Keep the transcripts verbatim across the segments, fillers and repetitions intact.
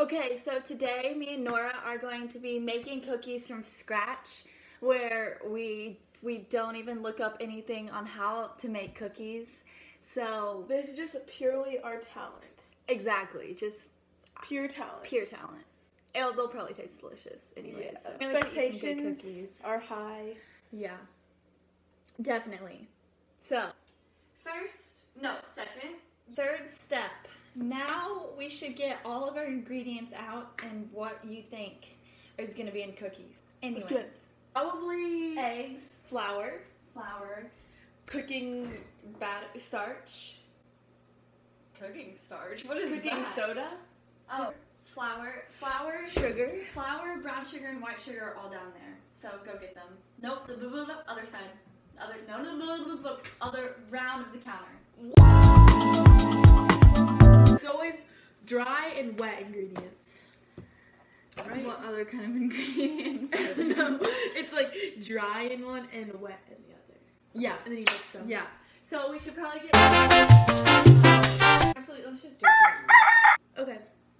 Okay, so today me and Nora are going to be making cookies from scratch, where we we don't even look up anything on how to make cookies. So this is just purely our talent. Exactly, just pure talent. Pure talent. It'll, they'll probably taste delicious anyway. Yeah. So. Expectations are high. Yeah, definitely. So, first, no, second, third step. Now we should get all of our ingredients out and what you think is going to be in cookies. Anyways, Let's do it. Probably eggs, flour, flour, cooking batter, starch, cooking starch. What is cooking that? soda? Oh, flour, flour, sugar, flour, brown sugar, and white sugar are all down there. So go get them. Nope, the other side. Other no, no, no, no, other round of the counter. It's always dry and wet ingredients. Right? What other kind of ingredients? No, it's like dry in one and wet in the other. Yeah. And then you mix them. Yeah. So we should probably get. Actually, let's just do it. Okay.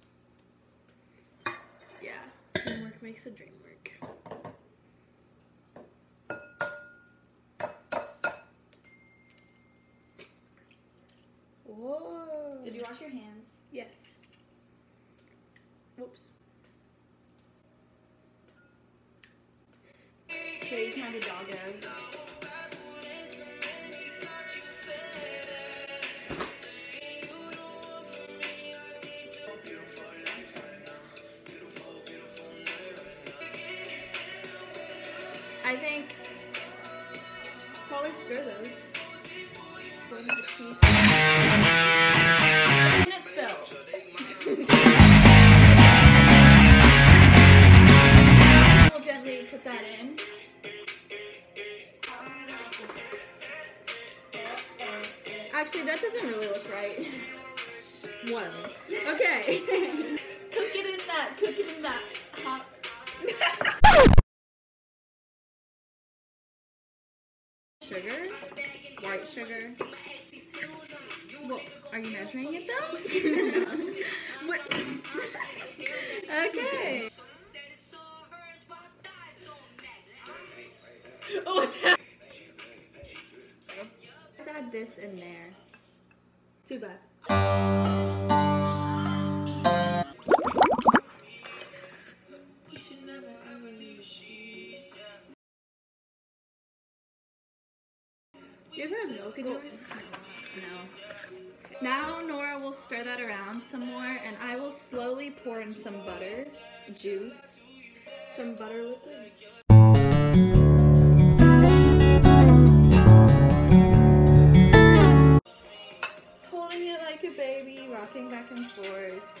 Yeah. Teamwork makes a dream work. Whoa. Did you wash your hands? Yes. Whoops. Okay, you can have the doggos. I think Probably stir those. Minute spill. We'll gently put that in. Actually, that doesn't really look right. Whatever. Okay. Cook it in that. Cook it in that hot. Sugar, white sugar. Well, are you measuring it though? What? Okay. Oh, it's Let's add this in there. too bad. Do you ever have milk in yours? No. Now Nora will stir that around some more, and I will slowly pour in some butter, juice, Some butter liquids. holding it like a baby, rocking back and forth.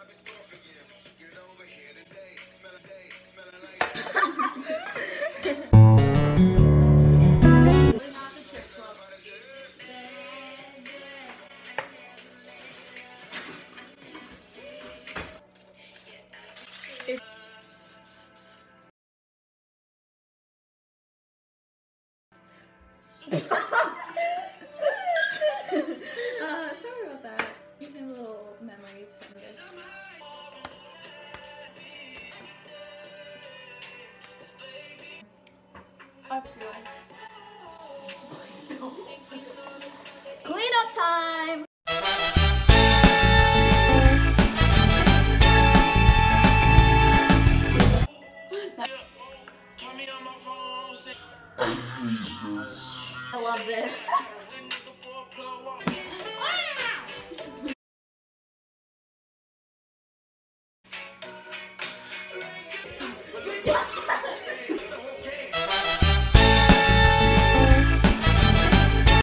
uh, sorry about that. Even little memories from this. I feel. Cleanup time! I love this.